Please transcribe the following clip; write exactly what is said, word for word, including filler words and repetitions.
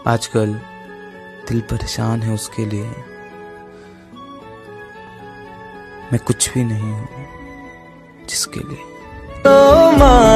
आजकल दिल परेशान है उसके लिए। मैं कुछ भी नहीं हूँ जिसके लिए।